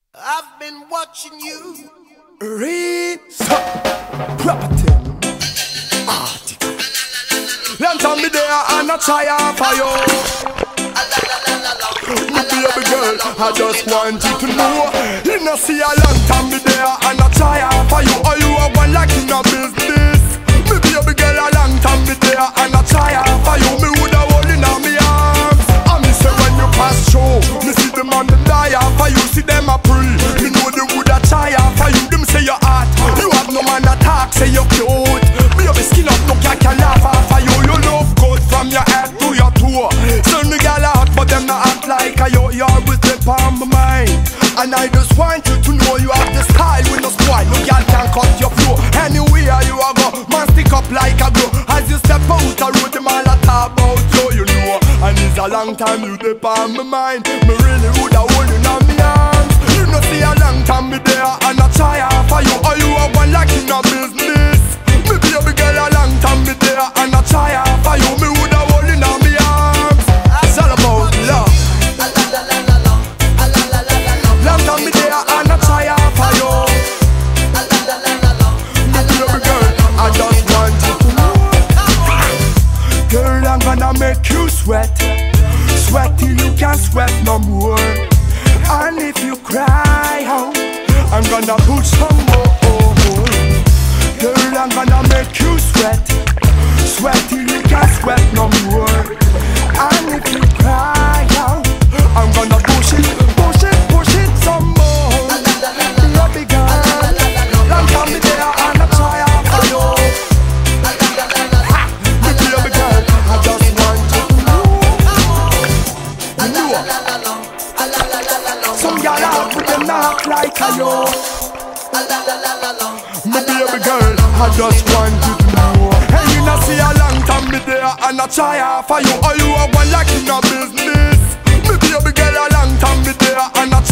I've been watching you. Read property article. Long time me there and I try for you. Me baby girl, I just want you to know. You know see a long time me there and I try for you. Or you are one like in a business. Me baby girl, a long time me there and I try for you. Me woulda hold in on me arms. And me say when you pass through, me see them on the die for you. See them a pray. Me know they woulda try for you. Them say you're hot. You have no man attack, say you're cute. Me have a skin up, no cat can laugh for you. You love good from your head to your toe. Some the gal out, but them not act like a yo. You always step on my mind. And I just want you to know you have the style with no spoil. No gal can cut your flow. Anywhere you a go, man stick up like a glue. As you step out the road, them all a talk about you, you know. And it's a long time you dip on my mind. Me really woulda hold you on me arms. You know see a long time me there and I try for you. Or you a one like in a business. Me baby girl a long time me there and I try for you. Me woulda hold you on me arms. It's all about love. Long time me there and I try for you. Me baby girl, I just want you to know. Girl, I'm gonna make you sweat. Sweat till you can't sweat no more. And if you cry out, I'm gonna put some more. Girl, I'm gonna make you sweat. Sweat till you can't sweat no more. And if you cry out, I'm gonna push it some more. Baby girl, long time me there and I try for you. Baby girl, I just want you to know. You know. Some gal out with them knock like a yo. Me baby girl, I just want you to know. Hey, you know see a long time me there and I try for you. Or you a one like in a business. Me baby girl, a long time me there and I